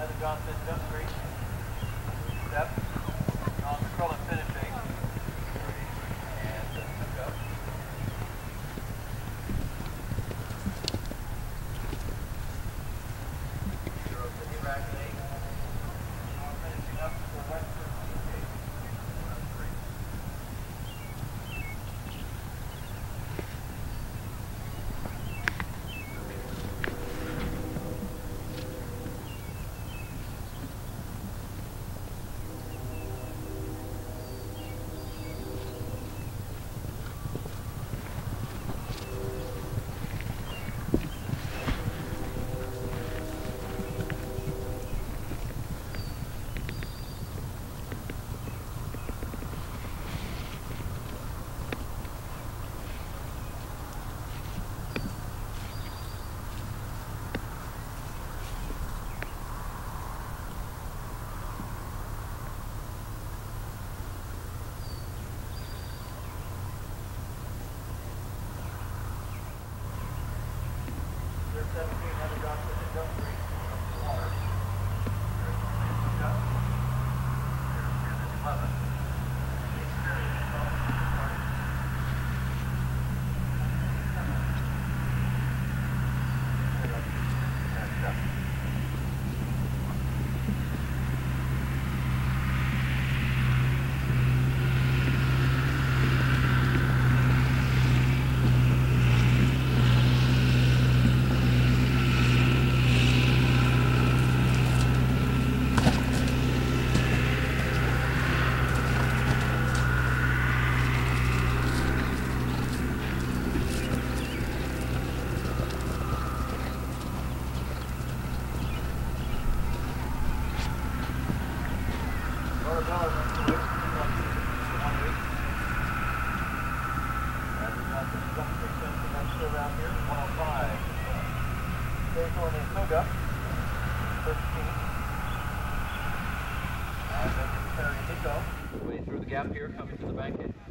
Way through the gap here, coming to the bank at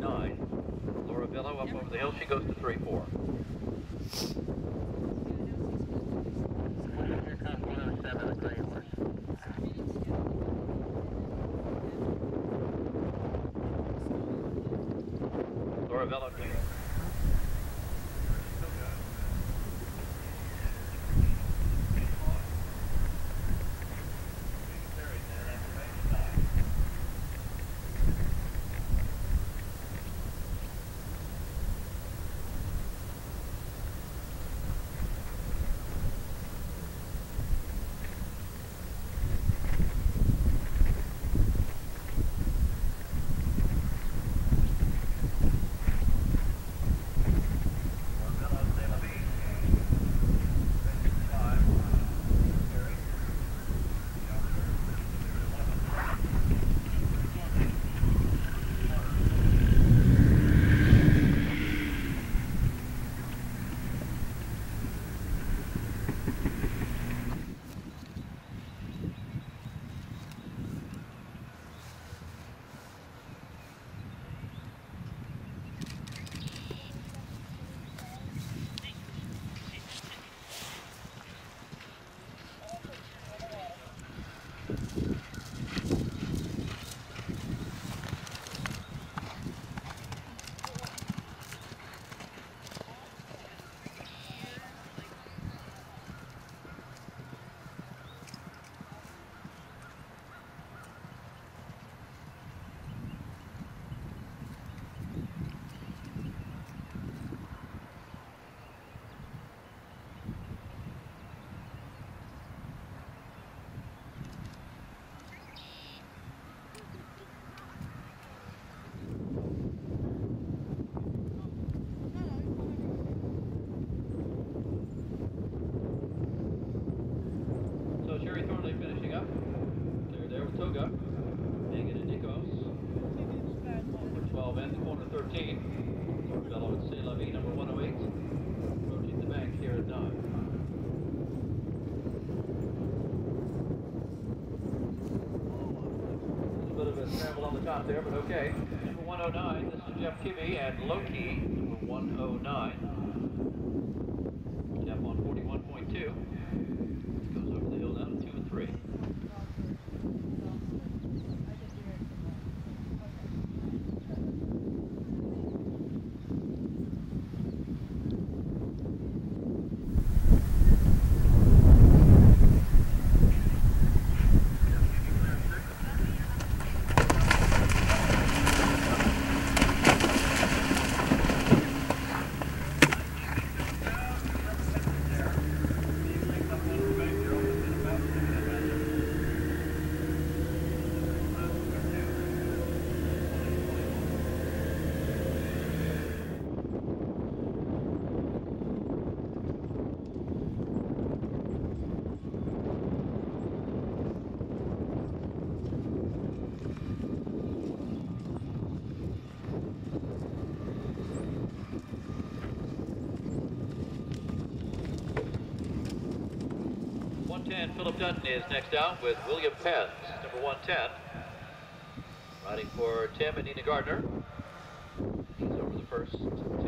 9. Laura Billow up over the hill, she goes to 3-4. Laura Billow, please. Finishing up. They're there with Toga. Meghan and Nicos. Number 12 and corner 13. Laura Billow at C'est La Vie, number 108. Approaching the bank here at 9. A little bit of a scramble on the top there, but okay. Number 109, this is Jeff Kibbe, and Loki, number 109. Jeff on 41.2. Goes over the hill down to 2 and 3. Philip Dutton is next out with William Pence, number 110. Riding for Tim and Nina Gardner. He's over the first 10